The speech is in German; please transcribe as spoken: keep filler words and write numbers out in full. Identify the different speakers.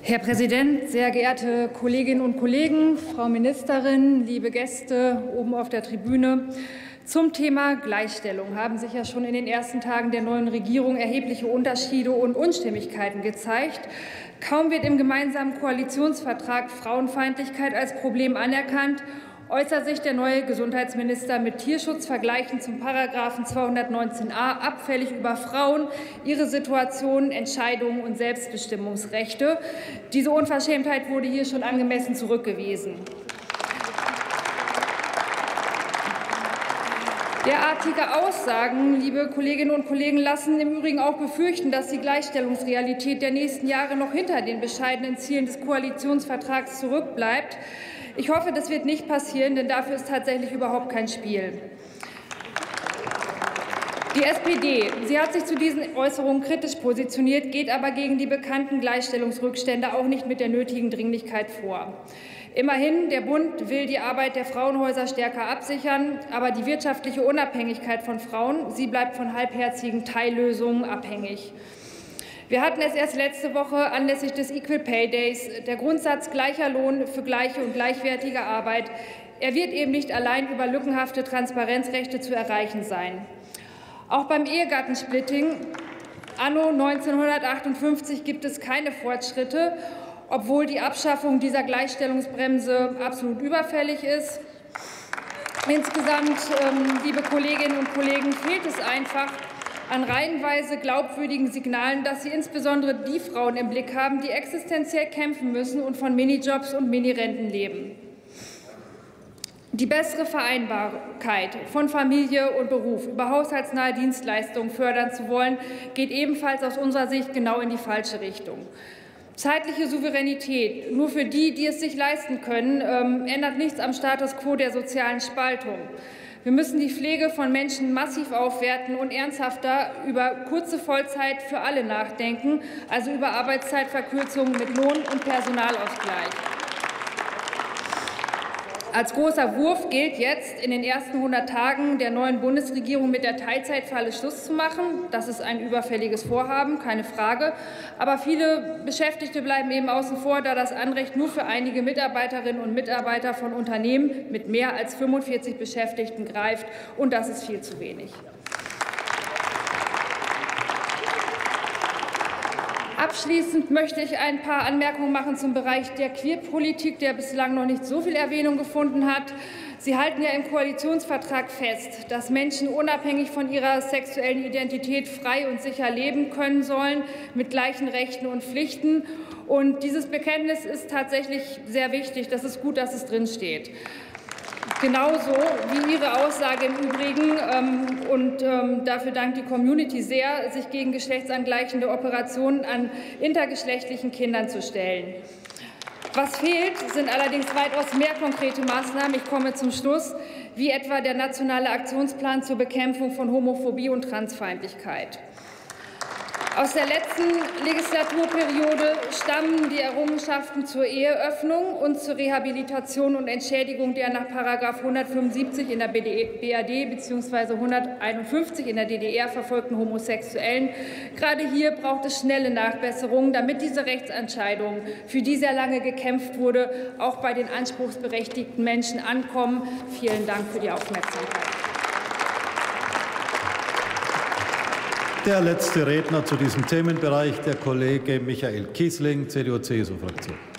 Speaker 1: Herr Präsident, sehr geehrte Kolleginnen und Kollegen, Frau Ministerin, liebe Gäste oben auf der Tribüne! Zum Thema Gleichstellung haben sich ja schon in den ersten Tagen der neuen Regierung erhebliche Unterschiede und Unstimmigkeiten gezeigt. Kaum wird im gemeinsamen Koalitionsvertrag Frauenfeindlichkeit als Problem anerkannt, äußert sich der neue Gesundheitsminister mit Tierschutzvergleichen zum Paragraphen zweihundertneunzehn a abfällig über Frauen, ihre Situation, Entscheidungen und Selbstbestimmungsrechte. Diese Unverschämtheit wurde hier schon angemessen zurückgewiesen. Derartige Aussagen, liebe Kolleginnen und Kollegen, lassen im Übrigen auch befürchten, dass die Gleichstellungsrealität der nächsten Jahre noch hinter den bescheidenen Zielen des Koalitionsvertrags zurückbleibt. Ich hoffe, das wird nicht passieren, denn dafür ist tatsächlich überhaupt kein Spiel. Die S P D, sie hat sich zu diesen Äußerungen kritisch positioniert, geht aber gegen die bekannten Gleichstellungsrückstände auch nicht mit der nötigen Dringlichkeit vor. Immerhin, der Bund will die Arbeit der Frauenhäuser stärker absichern, aber die wirtschaftliche Unabhängigkeit von Frauen, sie bleibt von halbherzigen Teillösungen abhängig. Wir hatten es erst letzte Woche anlässlich des Equal Pay Days. Der Grundsatz gleicher Lohn für gleiche und gleichwertige Arbeit, er wird eben nicht allein über lückenhafte Transparenzrechte zu erreichen sein. Auch beim Ehegattensplitting anno neunzehnhundertachtundfünfzig gibt es keine Fortschritte, obwohl die Abschaffung dieser Gleichstellungsbremse absolut überfällig ist. Insgesamt, ähm, liebe Kolleginnen und Kollegen, fehlt es einfach an reihenweise glaubwürdigen Signalen, dass Sie insbesondere die Frauen im Blick haben, die existenziell kämpfen müssen und von Minijobs und Minirenten leben. Die bessere Vereinbarkeit von Familie und Beruf über haushaltsnahe Dienstleistungen fördern zu wollen, geht ebenfalls aus unserer Sicht genau in die falsche Richtung. Zeitliche Souveränität nur für die, die es sich leisten können, ähm, ändert nichts am Status quo der sozialen Spaltung. Wir müssen die Pflege von Menschen massiv aufwerten und ernsthafter über kurze Vollzeit für alle nachdenken, also über Arbeitszeitverkürzungen mit Lohn- und Personalausgleich. Als großer Wurf gilt jetzt, in den ersten hundert Tagen der neuen Bundesregierung mit der Teilzeitfalle Schluss zu machen. Das ist ein überfälliges Vorhaben, keine Frage. Aber viele Beschäftigte bleiben eben außen vor, da das Anrecht nur für einige Mitarbeiterinnen und Mitarbeiter von Unternehmen mit mehr als fünfundvierzig Beschäftigten greift. Und das ist viel zu wenig. Abschließend möchte ich ein paar Anmerkungen machen zum Bereich der Queerpolitik, der bislang noch nicht so viel Erwähnung gefunden hat. Sie halten ja im Koalitionsvertrag fest, dass Menschen unabhängig von ihrer sexuellen Identität frei und sicher leben können sollen, mit gleichen Rechten und Pflichten. Und dieses Bekenntnis ist tatsächlich sehr wichtig. Das ist gut, dass es drinsteht. Genauso wie Ihre Aussage im Übrigen, ähm, und ähm, dafür dankt die Community sehr, sich gegen geschlechtsangleichende Operationen an intergeschlechtlichen Kindern zu stellen. Was fehlt, sind allerdings weitaus mehr konkrete Maßnahmen. Ich komme zum Schluss, wie etwa der nationale Aktionsplan zur Bekämpfung von Homophobie und Transfeindlichkeit. Aus der letzten Legislaturperiode stammen die Errungenschaften zur Eheöffnung und zur Rehabilitation und Entschädigung der nach Paragraph hundertfünfundsiebzig in der B A D bzw. hunderteinundfünfzig in der D D R verfolgten Homosexuellen. Gerade hier braucht es schnelle Nachbesserungen, damit diese Rechtsentscheidungen, für die sehr lange gekämpft wurde, auch bei den anspruchsberechtigten Menschen ankommen. Vielen Dank für die Aufmerksamkeit.
Speaker 2: Der letzte Redner zu diesem Themenbereich, der Kollege Michael Kiesling, C D U-C S U-Fraktion.